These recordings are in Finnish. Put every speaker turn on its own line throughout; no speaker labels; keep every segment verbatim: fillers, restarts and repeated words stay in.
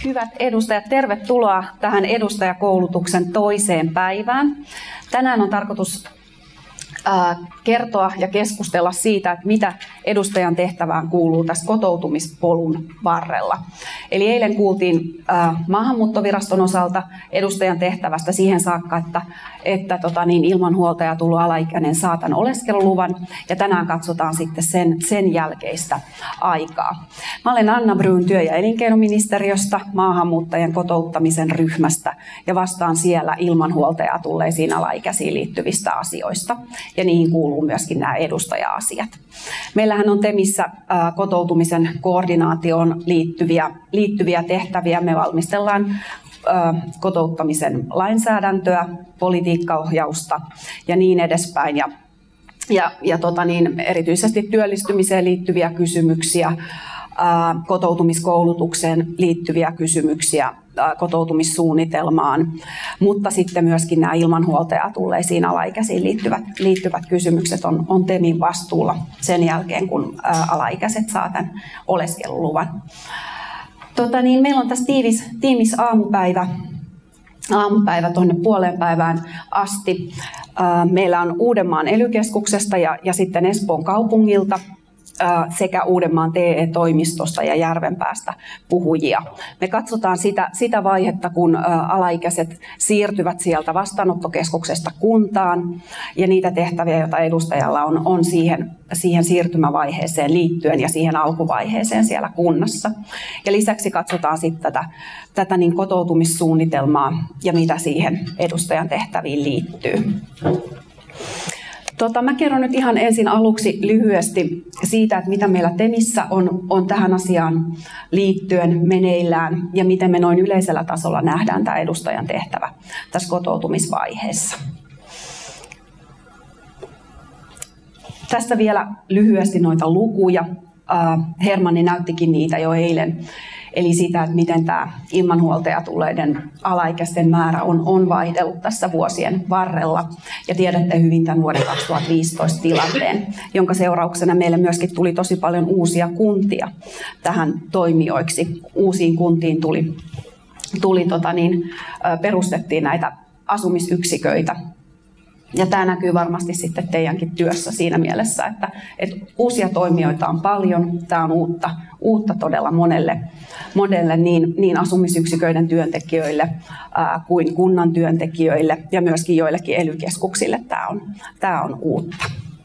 Hyvät edustajat, tervetuloa tähän edustajakoulutuksen toiseen päivään. Tänään on tarkoitus äh, kertoa ja keskustella siitä, että mitä edustajan tehtävään kuuluu tässä kotoutumispolun varrella. Eli eilen kuultiin äh, Maahanmuuttoviraston osalta edustajan tehtävästä siihen saakka, että, että tota, niin, ilman huoltajaa tullut alaikäinen saa tämän oleskeluluvan, ja tänään katsotaan sitten sen, sen jälkeistä aikaa. Mä olen Anna Brun työ- ja elinkeinoministeriöstä, maahanmuuttajien kotouttamisen ryhmästä, ja vastaan siellä ilman huoltajaa tulleisiin alaikäisiin liittyvistä asioista, ja niihin kuuluu myöskin nämä edustaja-asiat. Meillähän on TEMissä äh, kotoutumisen koordinaatioon liittyviä, liittyviä tehtäviä. Me valmistellaan äh, kotouttamisen lainsäädäntöä, politiikkaohjausta ja niin edespäin. Ja, ja, ja tota niin, erityisesti työllistymiseen liittyviä kysymyksiä, äh, kotoutumiskoulutukseen liittyviä kysymyksiä, kotoutumissuunnitelmaan, mutta sitten myöskin nämä ilman huoltajaa tulleisiin alaikäisiin liittyvät, liittyvät kysymykset on, on TEMin vastuulla sen jälkeen, kun ää, alaikäiset saa tämän oleskeluluvan. Tota niin, meillä on tässä tiivis, tiivis aamupäivä, aamupäivä tuonne puoleen päivään asti. Ää, meillä on Uudenmaan ely keskuksesta ja, ja sitten Espoon kaupungilta sekä Uudenmaan T E-toimistosta ja Järvenpäästä puhujia. Me katsotaan sitä, sitä vaihetta, kun alaikäiset siirtyvät sieltä vastaanottokeskuksesta kuntaan, ja niitä tehtäviä, joita edustajalla on, on siihen, siihen siirtymävaiheeseen liittyen ja siihen alkuvaiheeseen siellä kunnassa. Ja lisäksi katsotaan sitten tätä, tätä niin kotoutumissuunnitelmaa ja mitä siihen edustajan tehtäviin liittyy. Tota, mä kerron nyt ihan ensin aluksi lyhyesti siitä, että mitä meillä TEMissä on, on tähän asiaan liittyen meneillään ja miten me noin yleisellä tasolla nähdään tämä edustajan tehtävä tässä kotoutumisvaiheessa. Tästä vielä lyhyesti noita lukuja. Hermanni näyttikin niitä jo eilen. Eli sitä, että miten tämä ilman huoltajaa tulleiden alaikäisten määrä on, on vaihdellut tässä vuosien varrella. Ja tiedätte hyvin tämän vuoden kaksituhattaviisitoista tilanteen, jonka seurauksena meille myöskin tuli tosi paljon uusia kuntia tähän toimijoiksi. Uusiin kuntiin tuli, tuli tota niin, perustettiin näitä asumisyksiköitä. Ja tämä näkyy varmasti sitten teidänkin työssä siinä mielessä, että, että uusia toimijoita on paljon. Tämä on uutta, uutta todella monelle, monelle niin, niin asumisyksiköiden työntekijöille ää, kuin kunnan työntekijöille ja myöskin joillekin ely keskuksille tämä on, tämä on uutta.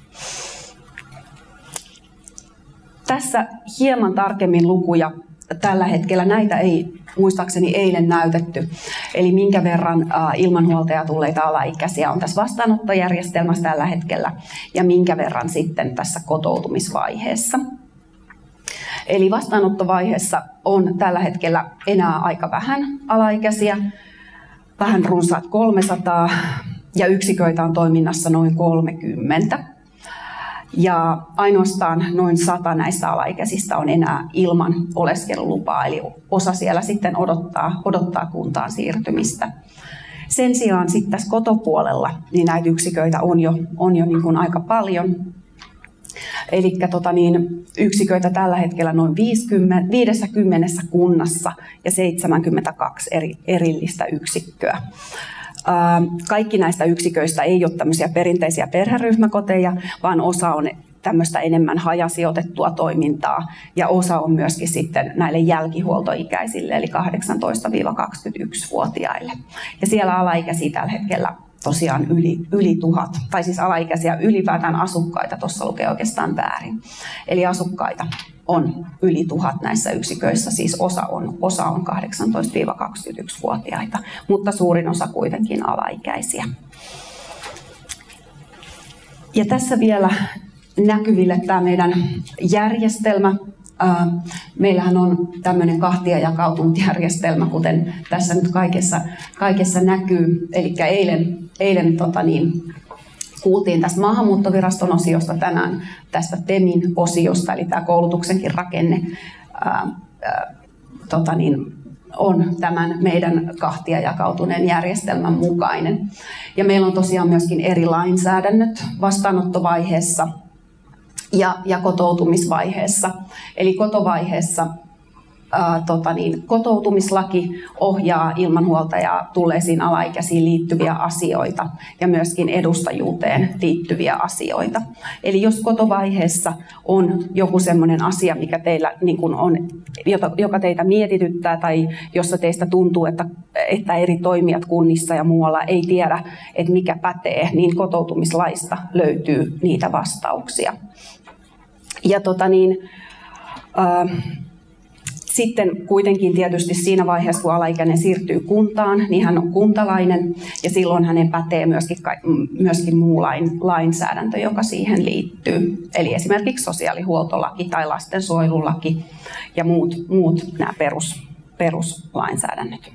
Tässä hieman tarkemmin lukuja. Tällä hetkellä näitä ei muistaakseni eilen näytetty, eli minkä verran ilman huoltajaa tulleita alaikäisiä on tässä vastaanottojärjestelmässä tällä hetkellä ja minkä verran sitten tässä kotoutumisvaiheessa. Eli vastaanottovaiheessa on tällä hetkellä enää aika vähän alaikäisiä, vähän runsaat kolmesataa, ja yksiköitä on toiminnassa noin kolmekymmentä. Ja ainoastaan noin sata näistä alaikäisistä on enää ilman oleskelulupaa, eli osa siellä sitten odottaa, odottaa kuntaan siirtymistä. Sen sijaan sitten tässä kotopuolella niin näitä yksiköitä on jo, on jo niin kuin aika paljon. Eli tota niin, yksiköitä tällä hetkellä noin viisikymmentä kunnassa ja seitsemänkymmentäkaksi eri, erillistä yksikköä. Kaikki näistä yksiköistä ei ole tämmöisiä perinteisiä perheryhmäkoteja, vaan osa on tämmöistä enemmän hajasijoitettua toimintaa ja osa on myöskin sitten näille jälkihuoltoikäisille, eli kahdeksantoista kaksikymmentäyksi-vuotiaille. Ja siellä alaikäisiä tällä hetkellä tosiaan yli, yli tuhat, tai siis alaikäisiä ylipäätään asukkaita, tuossa lukee oikeastaan väärin. Eli asukkaita on yli tuhat näissä yksiköissä, siis osa on, osa on kahdeksantoista kaksikymmentäyksi-vuotiaita, mutta suurin osa kuitenkin alaikäisiä. Ja tässä vielä näkyville tämä meidän järjestelmä. Meillähän on tämmöinen kahtia jakautunut järjestelmä, kuten tässä nyt kaikessa, kaikessa näkyy. Eli eilen, eilen tota niin, kuultiin tästä Maahanmuuttoviraston osiosta, tänään tästä TEMin osiosta, eli tämä koulutuksenkin rakenne ää, ää, tota niin, on tämän meidän kahtia jakautuneen järjestelmän mukainen. Ja meillä on tosiaan myöskin eri lainsäädännöt vastaanottovaiheessa ja, ja kotoutumisvaiheessa. Eli kotovaiheessa ää, tota niin, kotoutumislaki ohjaa ilmanhuoltajaa tulleisiin alaikäisiin liittyviä asioita ja myöskin edustajuuteen liittyviä asioita. Eli jos kotovaiheessa on joku sellainen asia, mikä teillä niin kuin on, joka teitä mietityttää tai jossa teistä tuntuu, että, että eri toimijat kunnissa ja muualla ei tiedä, että mikä pätee, niin kotoutumislaista löytyy niitä vastauksia. Ja tota niin, äh, sitten kuitenkin tietysti siinä vaiheessa, kun alaikäinen siirtyy kuntaan, niin hän on kuntalainen ja silloin hänen pätee myöskin, myöskin muu lain, lainsäädäntö, joka siihen liittyy. Eli esimerkiksi sosiaalihuoltolaki tai lastensuojelulaki ja muut, muut nämä perus, peruslainsäädännöt.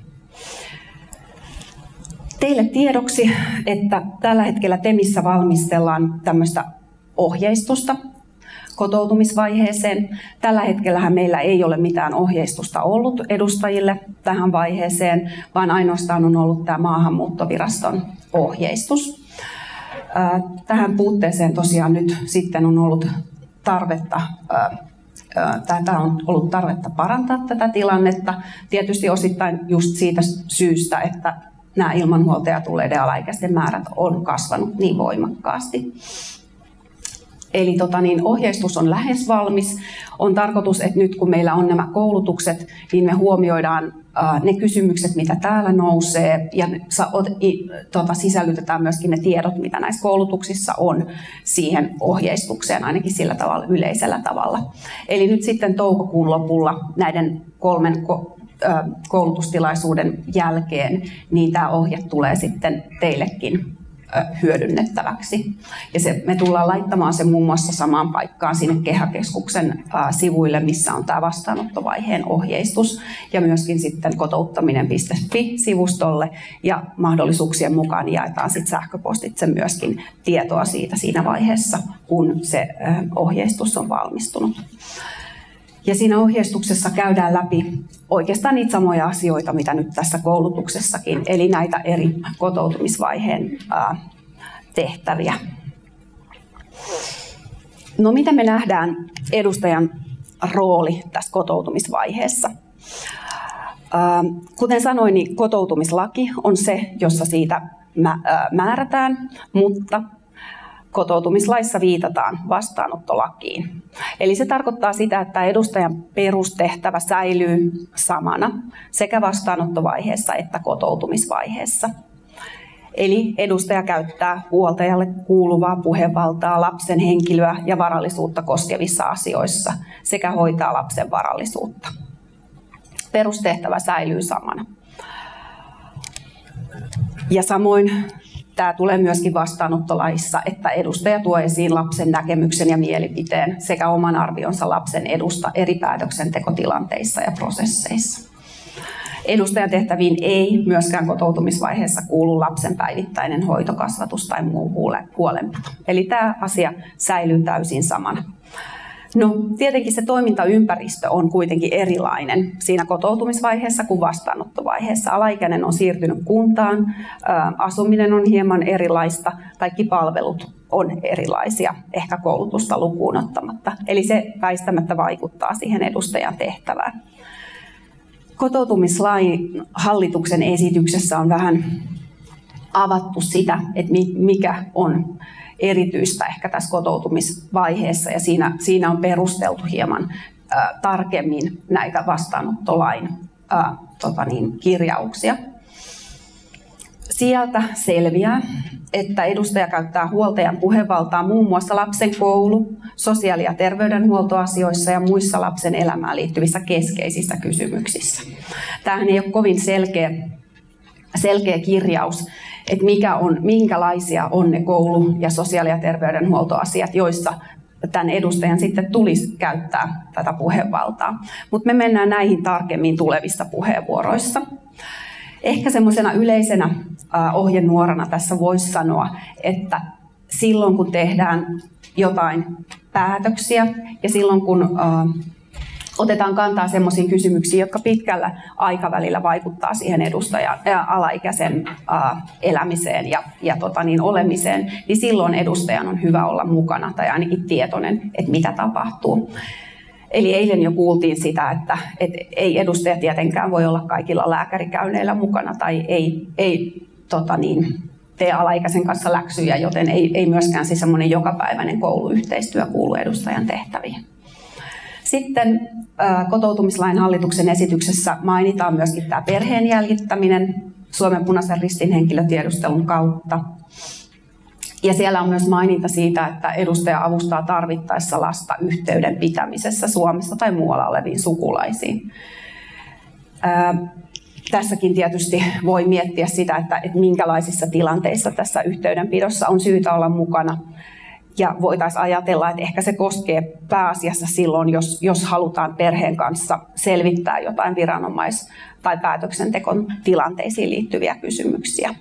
Teille tiedoksi, että tällä hetkellä TEMissä valmistellaan tämmöistä ohjeistusta kotoutumisvaiheeseen. Tällä hetkellähän meillä ei ole mitään ohjeistusta ollut edustajille tähän vaiheeseen, vaan ainoastaan on ollut tämä Maahanmuuttoviraston ohjeistus. Tähän puutteeseen tosiaan nyt sitten on ollut tarvetta, tätä on ollut tarvetta parantaa tätä tilannetta. Tietysti osittain just siitä syystä, että nämä ilmanhuoltajat tulleiden alaikäisten määrät on kasvanut niin voimakkaasti. Eli tota, niin ohjeistus on lähes valmis. On tarkoitus, että nyt kun meillä on nämä koulutukset, niin me huomioidaan ää, ne kysymykset, mitä täällä nousee, ja sa, ot, i, tota, sisällytetään myöskin ne tiedot, mitä näissä koulutuksissa on siihen ohjeistukseen, ainakin sillä tavalla yleisellä tavalla. Eli nyt sitten toukokuun lopulla näiden kolmen ko, ää, koulutustilaisuuden jälkeen, niin tämä ohje tulee sitten teillekin hyödynnettäväksi. Ja se, me tullaan laittamaan se muun muassa samaan paikkaan sinne Kehä-keskuksen ää, sivuille, missä on tämä vastaanottovaiheen ohjeistus, ja myöskin sitten kotouttaminen piste fi-sivustolle, ja mahdollisuuksien mukaan jaetaan sitten sähköpostitse myöskin tietoa siitä siinä vaiheessa, kun se ää, ohjeistus on valmistunut. Ja siinä ohjeistuksessa käydään läpi oikeastaan niitä samoja asioita, mitä nyt tässä koulutuksessakin, eli näitä eri kotoutumisvaiheen ää, tehtäviä. No miten me nähdään edustajan rooli tässä kotoutumisvaiheessa? Ää, kuten sanoin, niin kotoutumislaki on se, jossa siitä määrätään, mutta kotoutumislaissa viitataan vastaanottolakiin. Eli se tarkoittaa sitä, että edustajan perustehtävä säilyy samana sekä vastaanottovaiheessa että kotoutumisvaiheessa. Eli edustaja käyttää huoltajalle kuuluvaa puhevaltaa lapsen henkilöä ja varallisuutta koskevissa asioissa sekä hoitaa lapsen varallisuutta. Perustehtävä säilyy samana. Ja samoin tämä tulee myöskin vastaanottolaissa, että edustaja tuo esiin lapsen näkemyksen ja mielipiteen sekä oman arvionsa lapsen edusta eri päätöksentekotilanteissa ja prosesseissa. Edustajan tehtäviin ei myöskään kotoutumisvaiheessa kuulu lapsen päivittäinen hoitokasvatus tai muu huolenpito. Eli tämä asia säilyy täysin samana. No, tietenkin se toimintaympäristö on kuitenkin erilainen siinä kotoutumisvaiheessa kuin vastaanottovaiheessa. Alaikäinen on siirtynyt kuntaan, asuminen on hieman erilaista, kaikki palvelut on erilaisia, ehkä koulutusta lukuun ottamatta. Eli se väistämättä vaikuttaa siihen edustajan tehtävään. Kotoutumislain hallituksen esityksessä on vähän avattu sitä, että mikä on erityistä ehkä tässä kotoutumisvaiheessa, ja siinä, siinä on perusteltu hieman ä, tarkemmin näitä vastaanottolain ä, tota niin, kirjauksia. Sieltä selviää, että edustaja käyttää huoltajan puhevaltaa muun muassa lapsen koulu-, sosiaali- ja terveydenhuoltoasioissa ja muissa lapsen elämään liittyvissä keskeisissä kysymyksissä. Tämähän ei ole kovin selkeä, selkeä kirjaus, että mikä on, minkälaisia on ne koulu- ja sosiaali- ja terveydenhuoltoasiat, joissa tämän edustajan sitten tulisi käyttää tätä puhevaltaa. Mutta me mennään näihin tarkemmin tulevissa puheenvuoroissa. Ehkä semmoisena yleisenä ohjenuorana tässä voisi sanoa, että silloin kun tehdään jotain päätöksiä ja silloin kun otetaan kantaa semmoisiin kysymyksiin, jotka pitkällä aikavälillä vaikuttaa siihen edustajan ää, alaikäisen ää, elämiseen ja, ja tota niin, olemiseen, niin silloin edustajan on hyvä olla mukana tai ainakin tietoinen, että mitä tapahtuu. Eli eilen jo kuultiin sitä, että, että ei edustaja tietenkään voi olla kaikilla lääkärikäynneillä mukana tai ei, ei tota niin, tee alaikäisen kanssa läksyjä, joten ei, ei myöskään siis semmoinen jokapäiväinen kouluyhteistyö kuulu edustajan tehtäviin. Sitten kotoutumislain hallituksen esityksessä mainitaan myöskin tämä perheen jäljittäminen Suomen Punaisen Ristin henkilötiedustelun kautta. Ja siellä on myös maininta siitä, että edustaja avustaa tarvittaessa lasta yhteyden pitämisessä Suomessa tai muualla oleviin sukulaisiin. Ää, tässäkin tietysti voi miettiä sitä, että, että minkälaisissa tilanteissa tässä yhteydenpidossa on syytä olla mukana. Ja voitaisiin ajatella, että ehkä se koskee pääasiassa silloin, jos, jos halutaan perheen kanssa selvittää jotain viranomais- tai päätöksentekon tilanteisiin liittyviä kysymyksiä.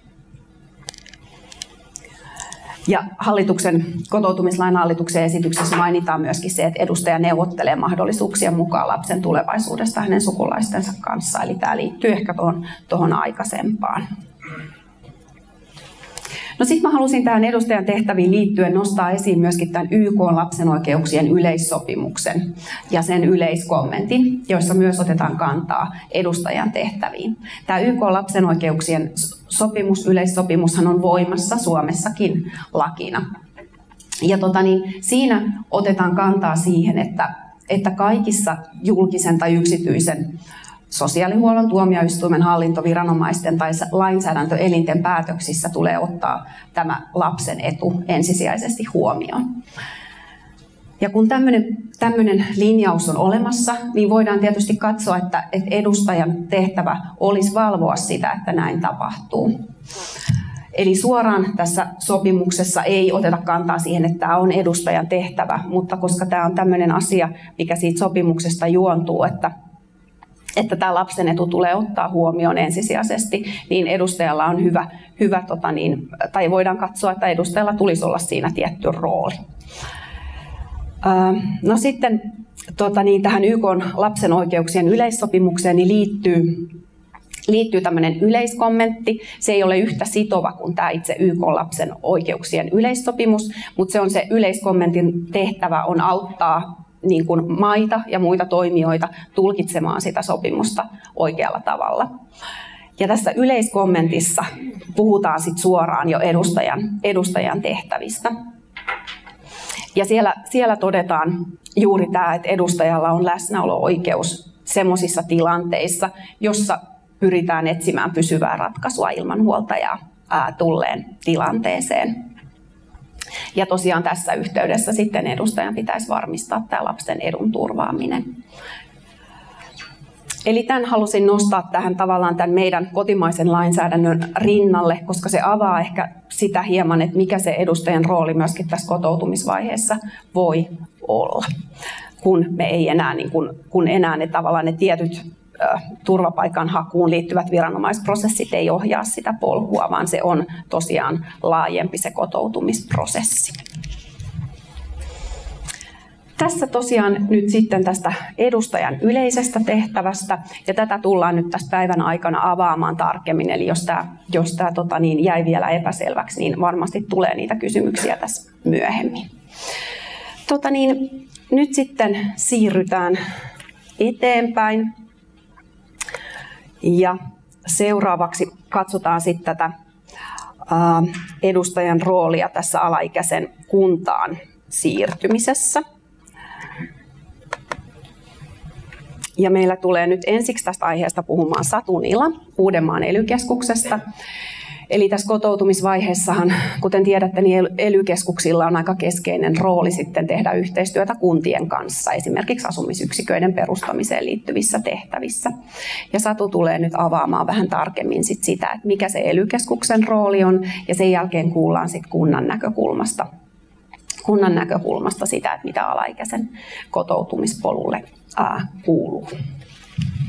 Ja hallituksen, kotoutumislain hallituksen esityksessä mainitaan myöskin se, että edustaja neuvottelee mahdollisuuksien mukaan lapsen tulevaisuudesta hänen sukulaistensa kanssa. Eli tämä liittyy ehkä tuohon, tuohon aikaisempaan. No sitten mä halusin tähän edustajan tehtäviin liittyen nostaa esiin myöskin tämän Y K:n lapsen oikeuksien yleissopimuksen ja sen yleiskommentin, joissa myös otetaan kantaa edustajan tehtäviin. Tämä Y K:n lapsen oikeuksien sopimus, yleissopimushan on voimassa Suomessakin lakina. Ja tota niin, siinä otetaan kantaa siihen, että, että kaikissa julkisen tai yksityisen sosiaalihuollon, tuomioistuimen, hallintoviranomaisten tai lainsäädäntöelinten päätöksissä tulee ottaa tämä lapsen etu ensisijaisesti huomioon. Ja kun tämmöinen, tämmöinen linjaus on olemassa, niin voidaan tietysti katsoa, että, että edustajan tehtävä olisi valvoa sitä, että näin tapahtuu. Eli suoraan tässä sopimuksessa ei oteta kantaa siihen, että tämä on edustajan tehtävä, mutta koska tämä on tämmöinen asia, mikä siitä sopimuksesta juontuu, että että tämä lapsen etu tulee ottaa huomioon ensisijaisesti, niin edustajalla on hyvä, hyvä tota niin, tai voidaan katsoa, että edustajalla tulisi olla siinä tietty rooli. No sitten tota niin, tähän Y K:n lapsen oikeuksien yleissopimukseen niin liittyy, liittyy tämmöinen yleiskommentti. Se ei ole yhtä sitova kuin tämä itse Y K:n lapsen oikeuksien yleissopimus, mutta se on se yleiskommentin tehtävä on auttaa niin kuin maita ja muita toimijoita tulkitsemaan sitä sopimusta oikealla tavalla. Ja tässä yleiskommentissa puhutaan sit suoraan jo edustajan, edustajan tehtävistä. Ja siellä, siellä todetaan juuri tämä, että edustajalla on läsnäolo-oikeus semmoisissa tilanteissa, jossa pyritään etsimään pysyvää ratkaisua ilman huoltajaa ää, tulleen tilanteeseen. Ja tosiaan tässä yhteydessä sitten edustajan pitäisi varmistaa tämä lapsen edun turvaaminen. Eli tämän halusin nostaa tähän tavallaan tämän meidän kotimaisen lainsäädännön rinnalle, koska se avaa ehkä sitä hieman, että mikä se edustajan rooli myöskin tässä kotoutumisvaiheessa voi olla, kun me ei enää, niin kun, kun enää ne tavallaan ne tietyt turvapaikan hakuun liittyvät viranomaisprosessit ei ohjaa sitä polkua, vaan se on tosiaan laajempi se kotoutumisprosessi. Tässä tosiaan nyt sitten tästä edustajan yleisestä tehtävästä, ja tätä tullaan nyt tässä päivän aikana avaamaan tarkemmin, eli jos tämä, jos tämä tota niin, jäi vielä epäselväksi, niin varmasti tulee niitä kysymyksiä tässä myöhemmin. Tota niin, nyt sitten siirrytään eteenpäin. Ja seuraavaksi katsotaan sitten tätä edustajan roolia tässä alaikäisen kuntaan siirtymisessä. Ja meillä tulee nyt ensiksi tästä aiheesta puhumaan Satu Nila Uudenmaan E L Y-keskuksesta. Eli tässä kotoutumisvaiheessahan, kuten tiedätte, niin E L Y-keskuksilla on aika keskeinen rooli sitten tehdä yhteistyötä kuntien kanssa, esimerkiksi asumisyksiköiden perustamiseen liittyvissä tehtävissä. Ja Satu tulee nyt avaamaan vähän tarkemmin sit sitä, että mikä se E L Y-keskuksen rooli on, ja sen jälkeen kuullaan sitten kunnan näkökulmasta, kunnan näkökulmasta sitä, että mitä alaikäisen kotoutumispolulle ää, kuuluu.